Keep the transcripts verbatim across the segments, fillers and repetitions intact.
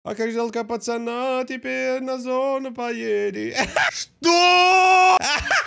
А как жалко пацана, теперь на зону поедет. Что?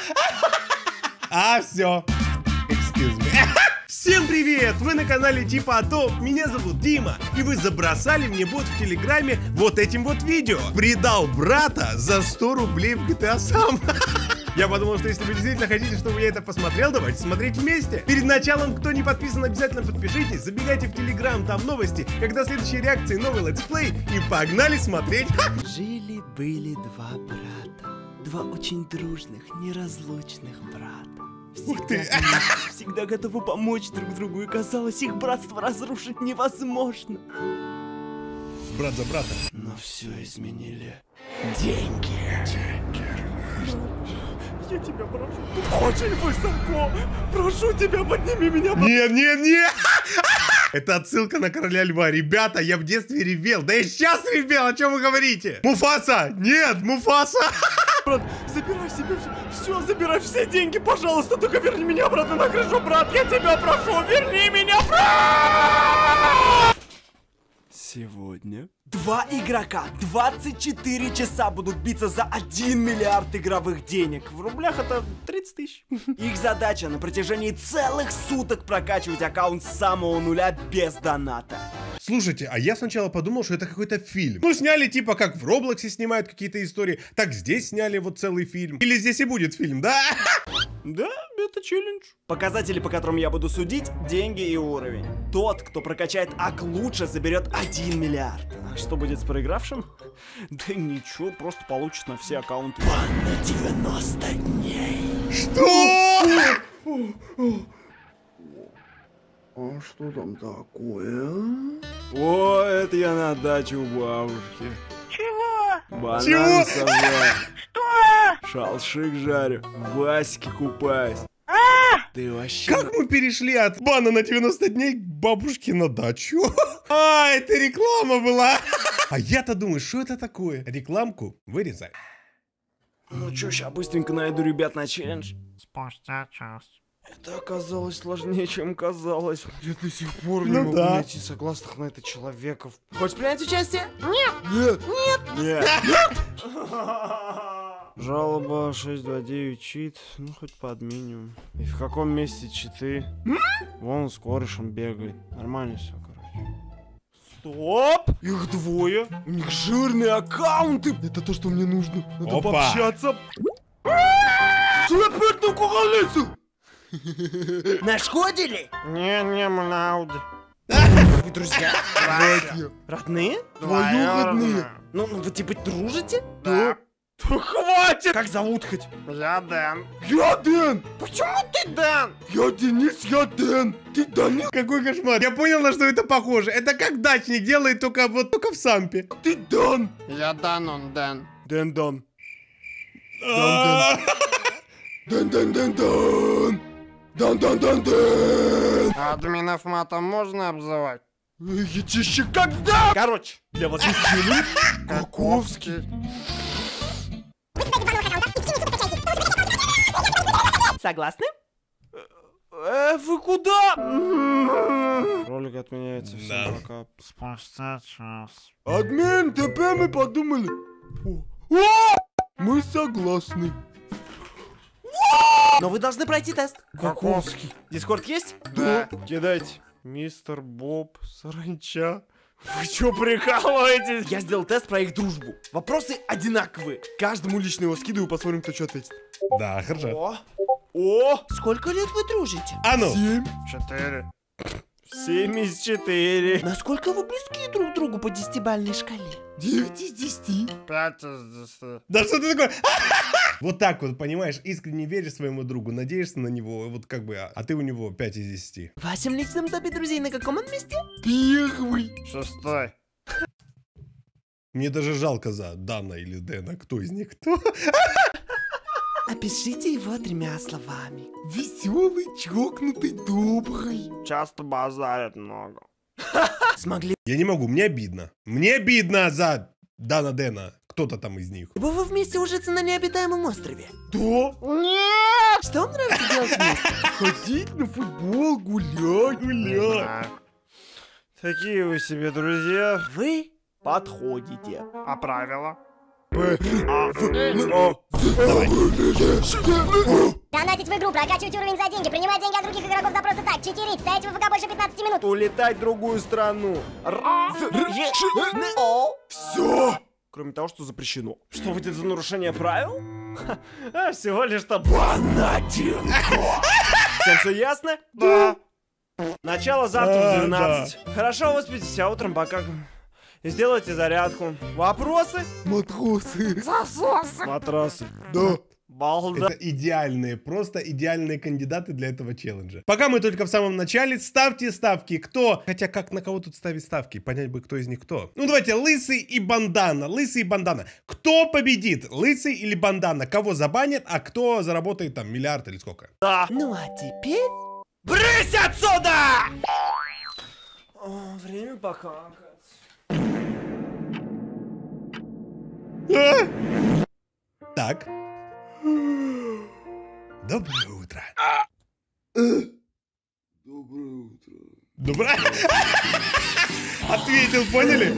А, все. Excuse me. Всем привет! Вы на канале Типа Топ, меня зовут Дима, и вы забросали мне бот в Телеграме вот этим вот видео. Предал брата за сто рублей в джи ти эй сам. Я подумал, что если вы действительно хотите, чтобы я это посмотрел, давайте смотреть вместе. Перед началом, кто не подписан, обязательно подпишитесь, забегайте в Телеграм, там новости, когда следующие реакции, новый летсплей, и погнали смотреть. Жили-были два брата, два очень дружных, неразлучных брата. Ух ты. Всегда, всегда готовы помочь друг другу, и казалось, их братство разрушить невозможно. Брат за брата. Но все изменили деньги. Деньги. Я тебя прошу, тут очень высоко. Прошу тебя, подними меня. Нет, нет, нет. Это отсылка на Короля Льва. Ребята, я в детстве ревел. Да я сейчас ревел, о чем вы говорите? Муфаса! Нет, Муфаса! Брат, забирай себе все, все, забирай все деньги, пожалуйста, только верни меня обратно на крышу, брат, я тебя прошу, верни меня, брат! Сегодня два игрока двадцать четыре часа будут биться за один миллиард игровых денег. В рублях это тридцать тысяч. Их задача на протяжении целых суток прокачивать аккаунт с самого нуля без доната. Слушайте, а я сначала подумал, что это какой-то фильм. Ну, сняли типа как в Роблоксе снимают какие-то истории, так здесь сняли вот целый фильм. Или здесь и будет фильм, да? Да, это челлендж. Показатели, по которым я буду судить, деньги и уровень. Тот, кто прокачает ак лучше, заберет один миллиард. А что будет с проигравшим? Да ничего, просто получит на все аккаунты. Бан на девяносто дней. Что? А что там такое? О, это я на даче у бабушки. Чего? Банан Чего? собрал. Что? Шалшик жарю, в Ваське купаюсь. А! Ты вообще... Как мы перешли от бана на девяносто дней к бабушке на дачу? А, это реклама была. А я-то думаю, что это такое? Рекламку вырезай. Ну чё, ща быстренько найду ребят на челлендж. Спустя час. Это оказалось сложнее, чем казалось. Я до сих пор не Ну могу да. найти согласных на это человеков. Хочешь принять участие? Нет. Нет. Нет. Нет. Жалоба шесть два девять чит. Ну, хоть подменим. И в каком месте читы? Вон он с корешем бегает. Нормально все, короче. Стоп! Их двое. У них жирные аккаунты. Это то, что мне нужно. Надо Опа. пообщаться. Ты опять на куголесу? Нашкодили? Не-не, мы на Ауди. Вы друзья? Братья. Родные? Двоюродные. Ну, ну вы типа дружите? Да. Хватит! Как зовут хоть? Я Дэн. Я Дэн! Почему ты Дэн? Я Денис, я Дэн. Ты Данил? Какой кошмар. Я понял, на что это похоже. Это как дачник делает, только вот только в сампе. Ты Дэн. Я Дан, он Дэн. Дэн Дэн. А, Дэн Дэн Дэн Дэн. Дэн Дэн Дэн Дэн. Админов матом можно обзывать? Я чище когда? Короче, для вас есть челлендж. Каковский. Согласны? Э, вы куда? Ролик отменяется, всем Да. пока. Спустя час. Админ, ТП мы подумали. О, о! Мы согласны. Но вы должны пройти тест. Каковский. Дискорд есть? Да. Кидайте. Мистер Боб, саранча. Вы чё прикалываетесь? Я сделал тест про их дружбу. Вопросы одинаковые. Каждому лично его скидываю, посмотрим, кто что ответит. Да, хорошо. О! О! Сколько лет вы дружите? А ну. Семь. Четыре. Семьдесят четыре. Насколько вы близки друг к другу по десятибалльной шкале? Девять из десяти. Пять из десяти. Да что ты такое? Вот так вот, понимаешь, искренне веришь своему другу, надеешься на него, вот как бы, а, а ты у него пять из десяти. В вашем личном топе друзей на каком он месте? Первый. Шестой. Мне даже жалко за Дана или Дэна, кто из них кто. Опишите его тремя словами. Веселый, чокнутый, добрый. Часто базарят много. Смогли Я не могу, мне обидно. Мне обидно за Дана Дэна. Кто-то там из них. бы вы вместе ужиться на необитаемом острове? Да. Нет! Что вам нравится делать вместе? Ходить на футбол, гулять, гулять. Такие вы себе друзья. Вы подходите. А правила? Донатить в игру, прокачивать уровень за деньги, принимать деньги от других игроков за просто так, читерить, стоять в ВК больше пятнадцати минут. Улетать в другую страну. Все. Кроме того, что запрещено. Что будет за нарушение правил? А, всего лишь-то банатинко. Всем все ясно? Да. Начало завтра в двенадцать. Хорошо выспитесь, а утром пока... Сделайте зарядку. Вопросы? Матросы. Засосы. Матрасы. Да. Балда. Это идеальные, просто идеальные кандидаты для этого челленджа. Пока мы только в самом начале, ставьте ставки. Кто? Хотя как на кого тут ставить ставки? Понять бы, кто из них кто. Ну давайте, Лысый и Бандана. Лысый и Бандана. Кто победит? Лысый или Бандана? Кого забанят, а кто заработает там миллиард или сколько? Да. Ну а теперь... Брысь отсюда! О, время покакать. А? Так. Доброе утро. Доброе утро. Доброе. Ответил, поняли?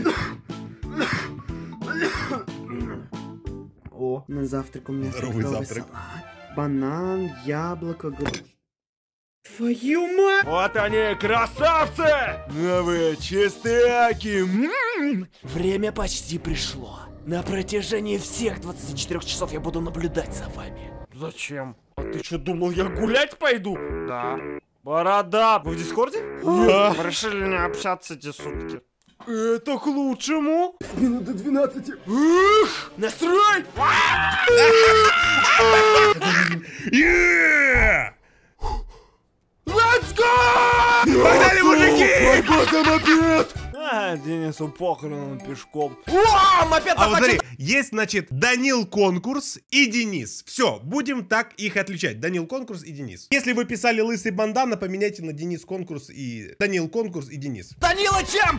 О, на завтрак у меня Здоровый фруктовый завтрак. салат, банан, яблоко, груш. Твою мать! Вот они, красавцы! Новые чистяки! Время почти пришло. На протяжении всех двадцати четырёх часов я буду наблюдать за вами. Зачем? А ты что, думал, я гулять пойду? Да. Борода, вы в Дискорде? Да. Мы решили не общаться эти сутки. Это к лучшему. Минут до двенадцати. Эх, настрой! Yeah! Let's go! Погнали, мужики! Пойдем мопед! А, Денису похрен, он пешком. О, мопед А вот смотри, захватил! есть, значит, Данил Конкурс и Денис. Все, будем так их отличать. Данил Конкурс и Денис. Если вы писали Лысый Бандана, поменяйте на Денис Конкурс и... Данил Конкурс и Денис. Данила, чем?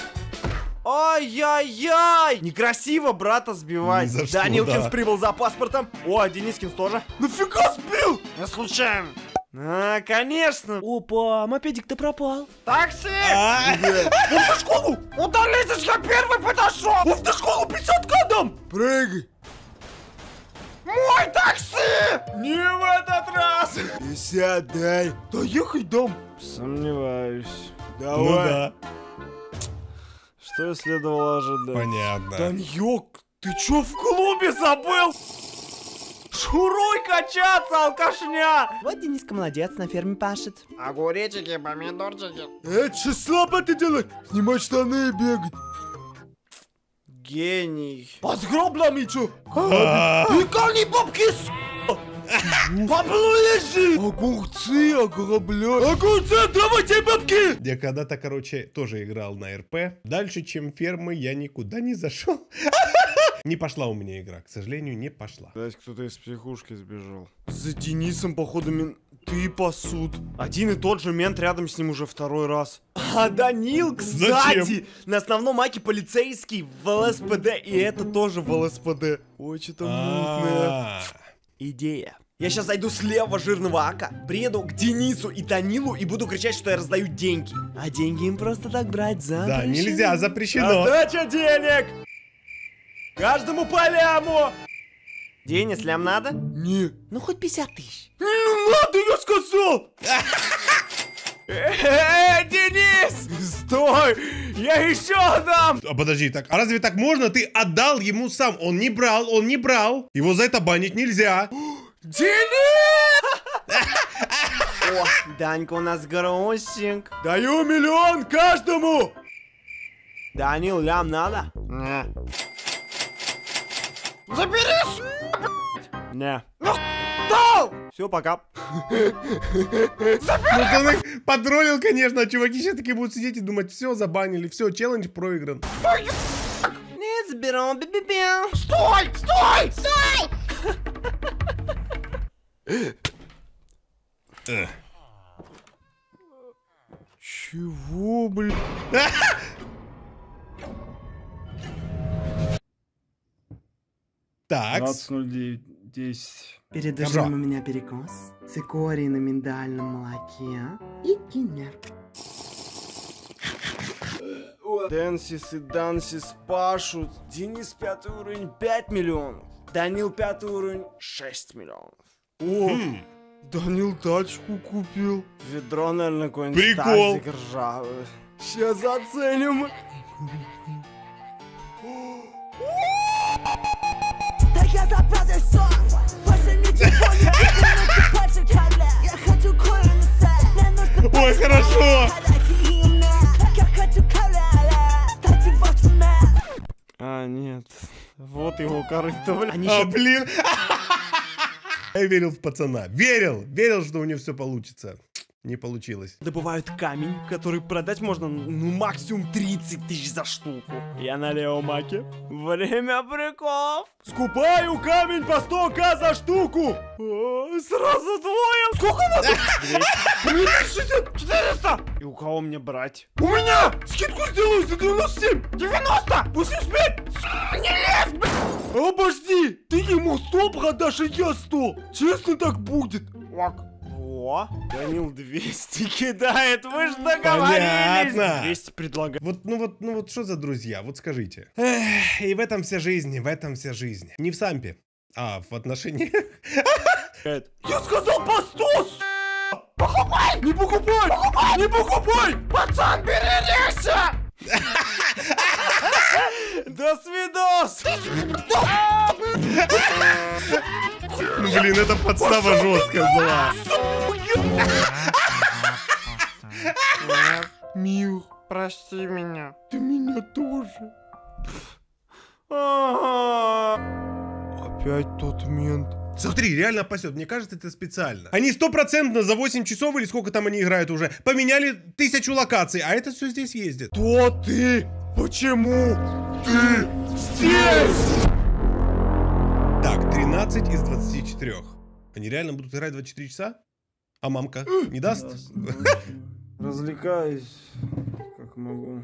Ай-яй-яй! Некрасиво брата сбивать. Ни за что, Данилкинс да. прибыл за паспортом. О, а Денискинс тоже. Нафига сбил? Не случайно. А, конечно. Опа, мопедик-то пропал. Такси! А? В автошколу! Куда лезешь? Я первый подошел! В автошколу пятьсот кадом! Прыгай! Мой такси! Не в этот раз! пятьдесят дай. Доехай дом. Сомневаюсь. Давай. Ну да, Что следовало ожидать? понятно. Даньёк, ты чё в клубе забыл? Шуруй качаться, алкашня! Вот Дениска молодец, на ферме пашет. Огуречики, помидорчики. Это что слабо ты делаешь? Снимать штаны и бегать. Гений. По сгроблам и чё? А, Икони бабки, с***! Бабло лежит! Огурцы, ограбля. Огурцы, давайте бабки! Я когда-то, короче, тоже играл на РП. Дальше, чем фермы, я никуда не зашел. Не пошла у меня игра, к сожалению, не пошла. Знаете, кто-то из психушки сбежал. За Денисом, походу, менты пасут. Один и тот же мент рядом с ним уже второй раз. А Данил, кстати, Зачем? на основном маке полицейский в ЛСПД, и это тоже в ЛСПД. Ой, что-то мутное. А, Идея. Я сейчас зайду с левого жирного ака, приеду к Денису и Данилу и буду кричать, что я раздаю деньги. А деньги им просто так брать за. Да, нельзя, запрещено. Раздача денег! Каждому по ляму! Денис, лям надо? Не. Ну хоть пятьдесят тысяч. Не надо, я сказал! Эй, Денис! Стой! Я еще дам! А подожди, так, а разве так можно? Ты отдал ему сам. Он не брал, он не брал. Его за это банить нельзя. Денис! О, Данька у нас грузчик. Даю миллион каждому! Данил, лям надо? Не. Не. Дал! Все, пока. Ну, он их потроллил, конечно. Чуваки сейчас такие будут сидеть и думать, все, забанили, все, челлендж проигран. Нет, заберем, би-би-би. Стой! Стой! Стой! Эх. Чего, блин? Так. двадцать ноль девять десять. Перед Добро. ужином у меня перекос, цикорий на миндальном молоке и кинер. такое? Дэнсис и Дансис пашут. Денис пятый уровень пять миллионов. Данил пятый уровень шесть миллионов. О, Хм. Данил тачку купил. Ведро, наверное, какой-нибудь Прикол. тазик ржавый. Сейчас оценим. Так я запрятал все. Больше ничего не буду, больше кабля. Я хочу куриться. Мне нужно Ой, хорошо. я хочу кабля. Кстати, вот цена. А, нет. Вот его корыто, бля. Они А, блин. Я верил в пацана. Верил. Верил, что у него все получится. Не получилось. добывают камень, который продать можно, ну, максимум тридцать тысяч за штуку. Я на Леомаке. Время приколов. Скупаю камень по сто тысяч за штуку. О, сразу двое. Сколько у вас? двести шестьдесят, четыреста. И у кого мне брать? У меня! Скидку сделаю за девяносто семь. девяносто! восемьдесят пять! Не лезь, блядь! Обожди! Ты ему сто продашь, и я сто. Честно так будет. Ок. О, Данил двести кидает, вы ж договорились. Понятно. двести предлагаю. Вот, ну вот, ну вот что за друзья? Вот скажите. Эх, и в этом вся жизнь, в этом вся жизнь. Не в сампе, а в отношениях. Я сказал по сто, с***! Покупай! Не покупай! Покупай! Не покупай! Пацан, бери режься! До свидос! Ну, блин, это подстава жесткая была. Мил, прости меня. Ты меня тоже. Опять тот мент. Смотри, реально пасет. Мне кажется, это специально. Они стопроцентно за восемь часов или сколько там они играют уже, поменяли тысячу локаций, а это все здесь ездит. Кто ты? Почему ты здесь? Так, тринадцать из двадцати четырёх. Они реально будут играть двадцать четыре часа? А мамка не даст? Развлекаюсь, как могу.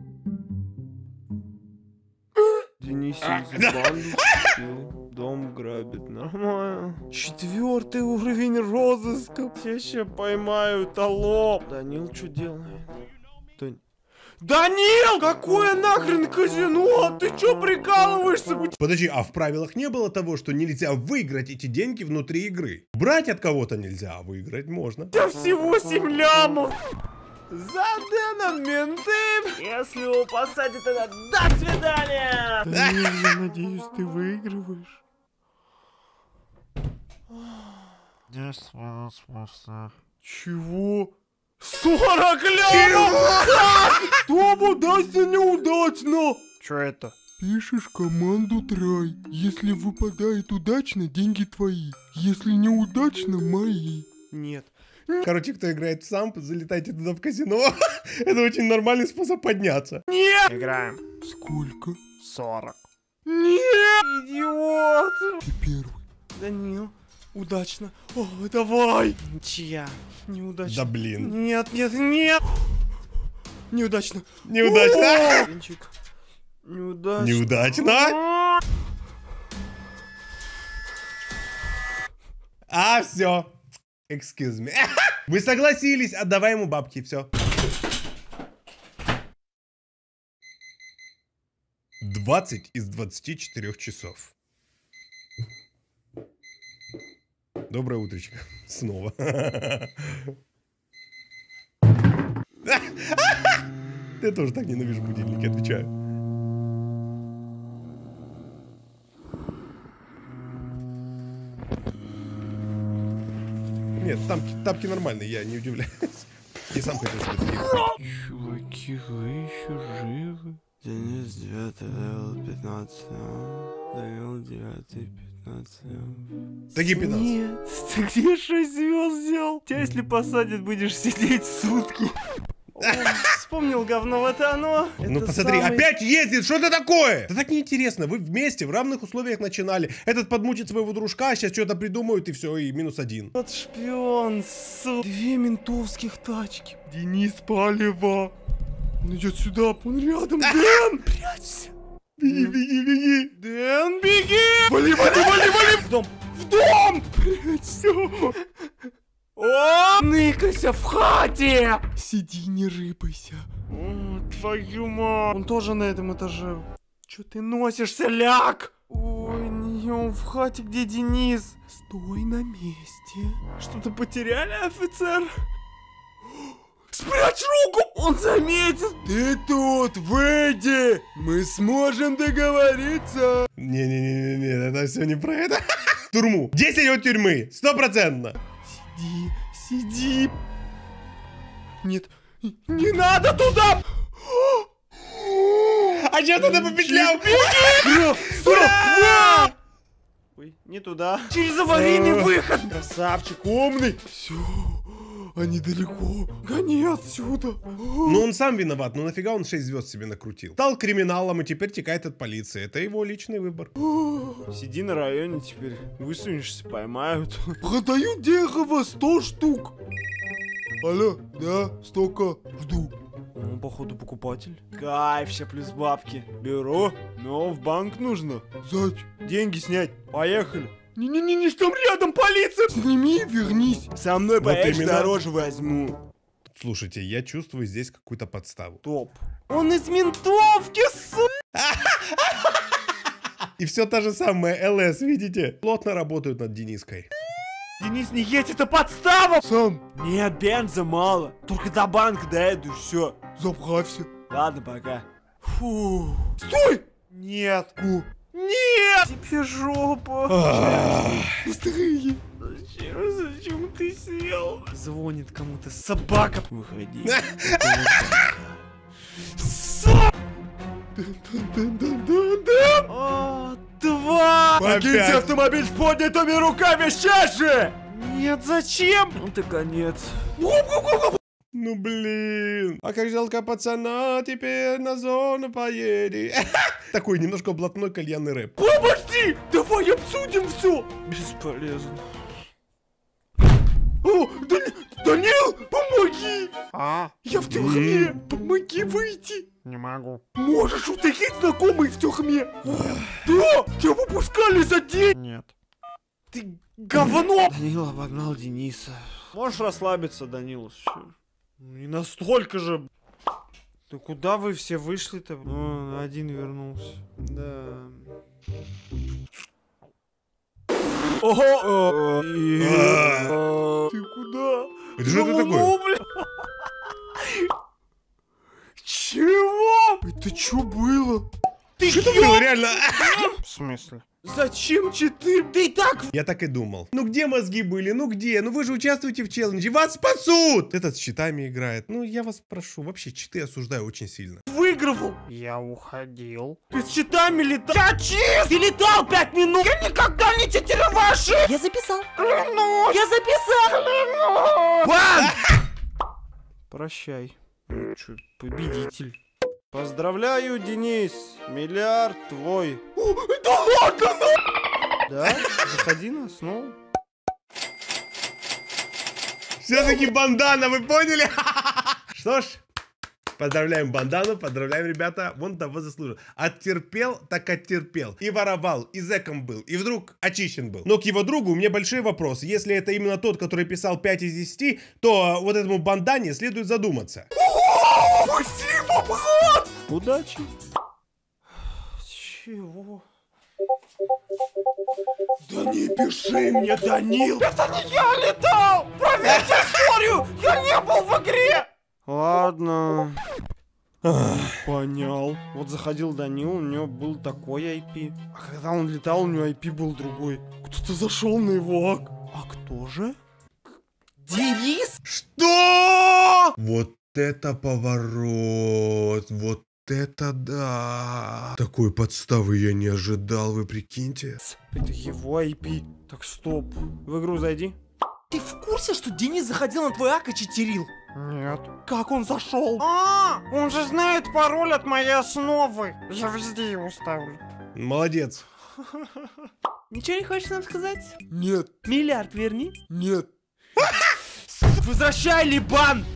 Денис банду, дом грабит, нормально. Четвертый уровень розыска. Все еще поймают, алло. Данил что делает? Дан... Данил! Какое нахрен казино? Ты что прикалываешься? Подожди, а в правилах не было того, что нельзя выиграть эти деньги внутри игры? Брать от кого-то нельзя, а выиграть можно. Да всего семь лямов. За Дэном менты! Если его посадят, тогда до свидания! Данил, я надеюсь, ты выигрываешь. Чего? сорок лямов! Тому удастся неудачно! Чё это? Пишешь команду трай. Если выпадает удачно, деньги твои. Если неудачно, мои. Нет. Короче, кто играет в самп, залетайте туда в казино. Это очень нормальный способ подняться. Нет! Играем. Сколько? сорок. Нет! Идиот! Ты первый. Данил, удачно. О, давай! Ничья. Неудачно. Да блин. Нет, нет, нет! Неудачно. Неудачно. Венчик. Неудачно. Неудачно. А, все. Excuse me. Вы согласились, отдавай ему бабки, все. двадцать из двадцати четырёх часов. Доброе утречко. Снова. Я тоже так ненавижу будильники, отвечаю. Нет, тапки, тапки нормальные, я не удивляюсь. Я сам хотел себе такие. Чуваки, вы еще живы? Денис девятый левел пятнадцать. Данил девятый пятнадцать. Такие пятнадцать. Нет, ты где шесть звезд взял? Тебя если посадят, будешь сидеть сутки. О, вспомнил говно, вот оно. Ну Это посмотри, самый- опять ездит, что это такое? Да так неинтересно, вы вместе в равных условиях начинали. Этот подмучит своего дружка, а сейчас что-то придумают и все, и минус один. Вот шпион, сука. Две ментовских тачки. Денис Палева. Он идет сюда, он рядом. Дэн, прячься. Беги, беги, беги. Дэн, беги. Вали, вали, вали, вали. В дом, в дом. Прячься. О, ныкайся в хате. Сиди, не рыпайся. О, твою мать. Он тоже на этом этаже. Чё ты носишься, ляг? Ой, не, он в хате, где Денис. Стой на месте. Что-то потеряли, офицер? Спрячь руку! Он заметит! Ты тут, выйди! Мы сможем договориться! Не-не-не-не, это все не про это. В тюрьму. десять от тюрьмы, стопроцентно. Сиди, сиди. Нет, не надо туда! А че ты попетлял? Ой, не туда. Через аварийный выход. Красавчик, умный! Все, они далеко. Гони отсюда. Ну он сам виноват, ну нафига он шесть звезд себе накрутил? Стал криминалом и теперь текает от полиции. Это его личный выбор. Сиди на районе теперь. Высунешься, поймают. Продаю дерево сто штук. Алло, да, столько, жду. Ну, походу, покупатель. Кайф, ща плюс бабки. Беру, но в банк нужно. Зач, Деньги снять. Поехали. не-не-не, там рядом полиция. Сними и вернись. Со мной Вот поедешь, именно. дороже возьму. Слушайте, я чувствую здесь какую-то подставу. Топ. Он из ментовки, сука. И все та же самая ЛС, видите? Плотно работают над Дениской. Денис, не едь, это подстава! Сам, Нет, бенза мало. Только до банка доеду, все. заправься. Ладно, пока. Фу. Стой! Нет. Ку. Нет! Тебе жопа. Быстрее. Зачем, зачем ты сел? Звонит кому-то собака. Выходи. Да-да-да-да. О, тварь! Покиньте Опять. автомобиль с поднятыми руками сейчас же! Нет, зачем? Ну ты конец. Ну блин. А как жалко пацана, теперь на зону поедет. Такой немножко блатной кальянный рэп. Подожди! Давай обсудим все! Бесполезно. О, Дани- Данил, помоги! А? Я в тюрьме! Помоги выйти! Не могу. Можешь утащить знакомый в тюрьме? Да! Тебя выпускали за день! Нет. Ты говно! Данила обогнал Дениса. Можешь расслабиться, Данила, все. Не настолько же. Да куда вы все вышли-то? Ну, один вернулся. Да. Ого! Ты куда? Это что это такое? Чего? Это что было? Ты Что это было реально? В смысле? Зачем читы? Ты и так Я так и думал. Ну где мозги были? Ну где? Ну вы же участвуете в челлендже. Вас спасут! Этот с читами играет. Ну я вас прошу. Вообще читы осуждаю очень сильно. выигрывал. Я уходил. Ты с читами летал. Я чист! Ты летал пять минут. Я никогда не читерил ваши. Я записал. Клянусь. Я записал. Клянусь. Бан! Прощай. Ну, чё, победитель. Поздравляю, Денис. Миллиард твой. Да ладно, ну! Да? Заходи на снова. Все-таки бандана, вы поняли? Что ж, поздравляем бандану, поздравляем, ребята. Вон того заслужил. Оттерпел, так оттерпел. И воровал, и зэком был, и вдруг очищен был. Но к его другу у меня большой вопрос. Если это именно тот, который писал пять из десяти, то вот этому бандане следует задуматься. Спасибо, брат! Удачи. Чего? Да не пиши мне, Данил! Это не я летал! Проверьте историю! Я не был в игре! Ладно. Понял. Вот заходил Данил, у него был такой ай пи. А когда он летал, у него ай пи был другой. Кто-то зашел на его ак. А кто же? Денис? Что? Вот это поворот. Вот это да. Такой подставы я не ожидал, вы прикиньте. Это его ай пи. Так, стоп. В игру зайди. Ты в курсе, что Денис заходил на твой ак и читерил? Нет. Как он зашел? А, он же знает пароль от моей основы. Я везде его ставлю. Молодец. Ничего не хочешь нам сказать? Нет, Миллиард верни. нет. Возвращай, Либан!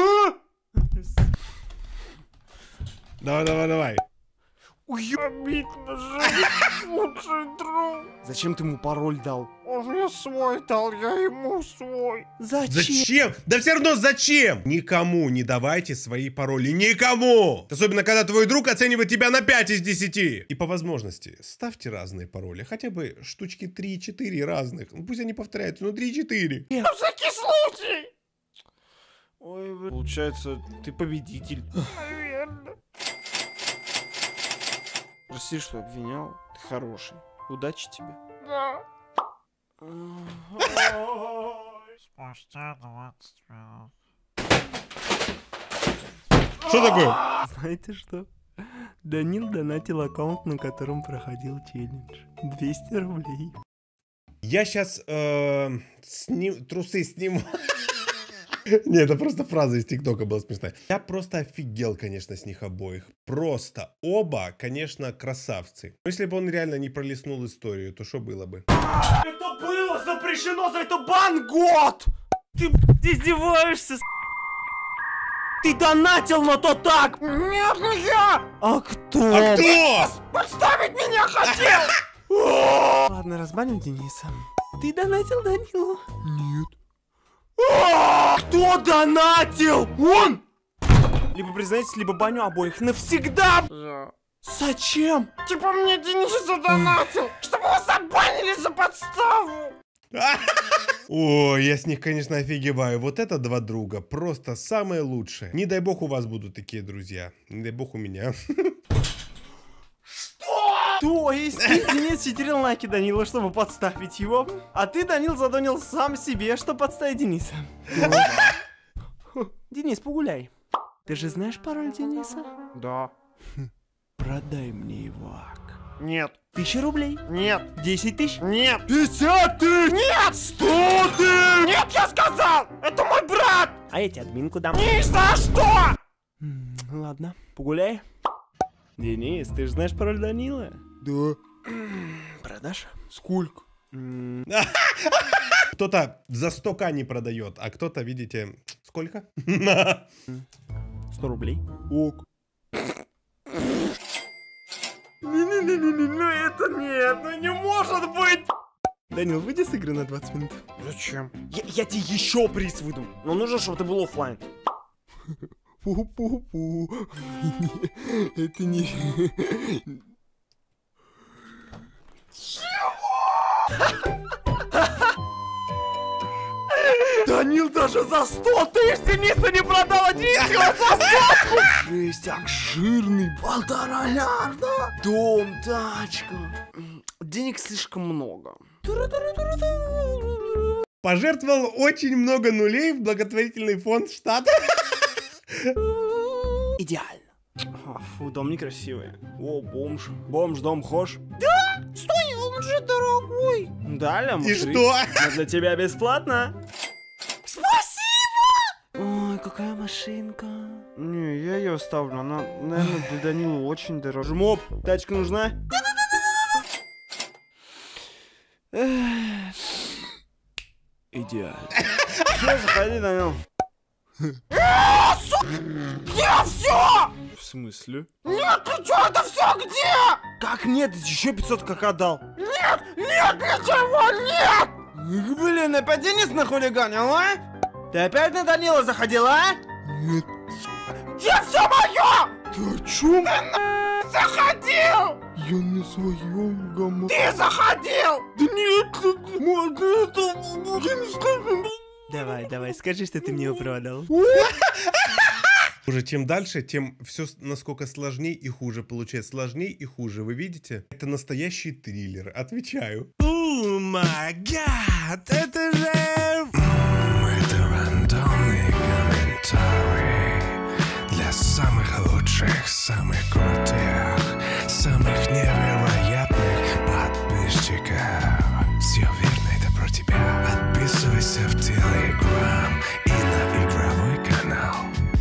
Давай, давай, давай. Уебить нажали. Лучший друг. Зачем ты ему пароль дал? Он Он мне свой дал, я ему свой. Зачем? Зачем? Да все равно зачем? Никому не давайте свои пароли. Никому! Особенно, когда твой друг оценивает тебя на пять из десяти. И по возможности ставьте разные пароли. Хотя бы штучки три-четыре разных. Ну, пусть они повторяются, но три-четыре. На всякий случай. Ой, блин. Получается, ты победитель. Наверное. Прости, что обвинял. Ты хороший. Удачи тебе. Да. Спустя двадцать минут. Что такое? Знаете что? Данил донатил аккаунт, на котором проходил челлендж. двести рублей. Я сейчас э, сни... трусы сниму. Не, это просто фраза из ТикТока была смешная. Я просто офигел, конечно, с них обоих. Просто оба, конечно, красавцы. Но если бы он реально не пролистнул историю, то что было бы? Это было запрещено, за это бан год! Ты издеваешься, с... Ты донатил, но то так! Нет, не я! А кто? А кто? Подставить меня хотел! Ладно, разбаним Дениса. Ты донатил Данилу? Нет. Кто донатил? Он! Либо признайтесь, либо баню обоих навсегда! Я. Зачем? Типа мне Денис задонатил, чтобы его забанили за подставу! Ой, я с них, конечно, офигеваю. Вот это два друга. Просто самые лучшие. Не дай бог у вас будут такие друзья. Не дай бог у меня. То есть ты, Денис, читерил лайки Данила, чтобы подставить его, а ты, Данил, задонил сам себе, чтобы подставить Дениса. Денис, погуляй. Ты же знаешь пароль Дениса? Да. Продай мне его, ак. Нет. Тысяча рублей? Нет. Десять тысяч? Нет. Пятьдесят тысяч? Нет. Сто тысяч? Нет, я сказал! Это мой брат! А я тебе админку дам. Ни за что! М, Ладно, погуляй. Денис, ты же знаешь пароль Данила? Да. Продашь? Сколько? Кто-то за сто ка не продает, а кто-то, видите, сколько? Сто рублей. Ок. Не-не-не-не, ну это нет, ну не может быть! Данил, выйди с игры на двадцать минут. Зачем? Я, я тебе еще приз выйду, но нужно, чтобы ты был оффлайн. Пу-пу-пу. Это не... Данил даже за сто тысяч Дениса не продал, а Денис его за сотку! Жестяк, Жирный. полтора лярда, дом, тачка. Денег слишком много. Пожертвовал очень много нулей в благотворительный фонд штата. Идеально. А, фу, дом некрасивый. О, бомж. Бомж, дом хошь. Стой, он же дорогой! Да, Лям, И что? для тебя бесплатно. Спасибо! Ой, какая машинка. Не, я ее оставлю, она, наверное, для Данила очень дорогая. Жмоп, тачка нужна? Идеально. Все, заходи, Данил. Где все? В смысле? Нет, ты что, это все где? Как нет? Ты еще пятьсот как отдал. Нет, нет, ничего, нет! Блин, опять Денис нахулиганил, а? Ты опять на Данила заходил, а? Нет. Где все мое? Ты о чем? Заходил! Я на своем гамма... Ты заходил! Да нет, это... Я не знаю. Давай, давай, скажи, что ты мне его продал. Уже чем дальше, тем все насколько сложнее и хуже получается. Сложнее и хуже, вы видите? Это настоящий триллер, отвечаю. О май гад, это же... Это рандомные комментарии для самых лучших, самых крутых, самых невероятных подписчиков. Все верно, это про тебя. Подписывайся в Телеграм и на игровой канал.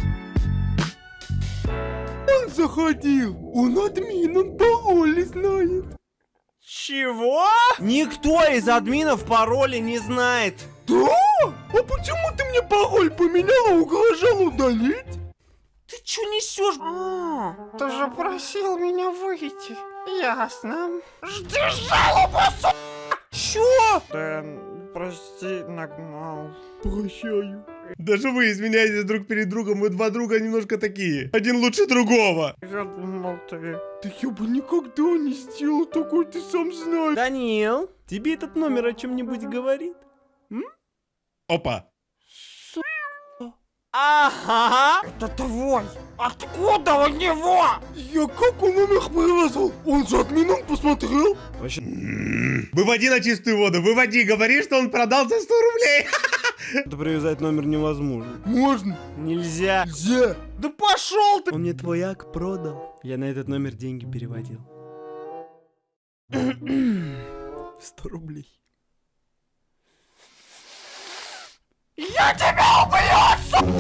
Он заходил. Он админ, он пароли знает. Чего? Никто из админов пароли не знает. Да? А почему ты мне пароль поменял, угрожал удалить? Ты что несешь? А, ты же просил меня выйти. Ясно. Жди жалобу, су... Чё? Дэн, прости, нагнал. Прощаю. Даже вы извиняетесь друг перед другом, мы два друга немножко такие. Один лучше другого. Я думал, ты... Да я бы никогда не сделал такой, ты сам знаешь. Даниил, тебе этот номер о чем-нибудь говорит? М? Опа. Ага. Это твой! Откуда у него? Я как он номер привязал? Он же админом посмотрел. Выводи на чистую воду, выводи, говори, что он продал за сто рублей. Это привязать номер невозможно. Можно. Нельзя. Нельзя. Да пошел ты! Он мне твой ак продал. Я на этот номер деньги переводил. Сто рублей. Я тебя убью,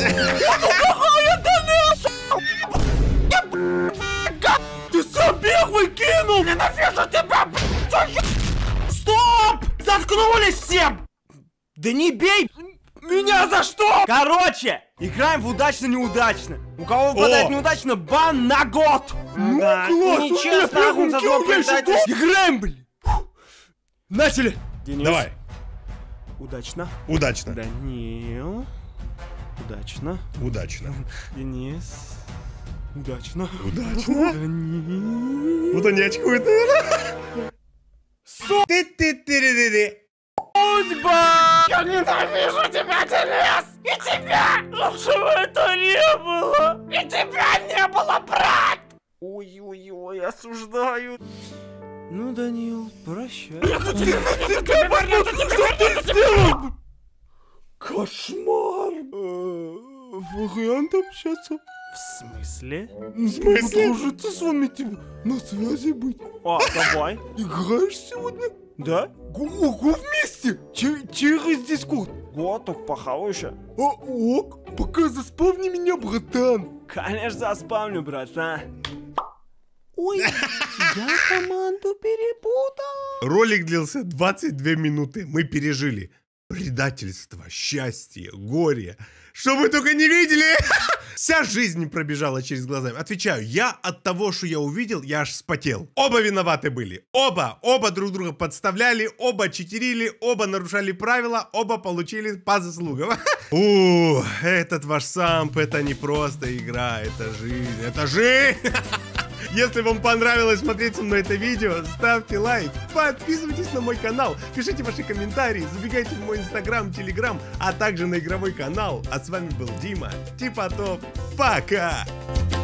сука! Ты сам первый кинул! Ненавижу тебя, блядь! Стоп! Заткнулись всем! Да не бей меня за что! Короче, играем в удачно-неудачно. У кого выпадает О! неудачно, бан на год! Ну, Да, класс, нечестно, у меня Агун, за первым зло кинул, я предательство. Играем, блин! Начали! Денис. Давай. Удачно. Удачно. Даниил. Удачно. Удачно. Денис. Удачно. Удачно. Даниил. Вот они очкуют, наверное. Ты-ты-ты-ты-ты. Судьба! Я ненавижу тебя, Денис! И тебя! Лучше бы это не было! И тебя не было, брат! Ой-ой-ой, осуждаю. Ну, Даниил, прощай. Кошмар. Э, Вариант общаться. В смысле? В смысле? Дружиться с вами, типа, на связи быть. А, давай. Играешь сегодня? Да? Го- Ого, вместе! Че- через Дискорд. Вот, только похаваю еще. А, ок, пока заспавни меня, братан. Конечно, заспамлю, братан. Ой, я команду перепутал. Ролик длился двадцать две минуты. Мы пережили предательство, счастье, горе. Что вы только не видели! Вся жизнь пробежала через глазами. Отвечаю, я от того, что я увидел, я аж вспотел. Оба виноваты были. Оба. Оба друг друга подставляли, оба читерили, оба нарушали правила, оба получили по заслугам. У, этот ваш самп, это не просто игра, это жизнь, это жизнь! Если вам понравилось смотреть со мной это видео, ставьте лайк, подписывайтесь на мой канал, пишите ваши комментарии, забегайте в мой инстаграм, телеграм, а также на игровой канал. А с вами был Дима, типа топ. Пока!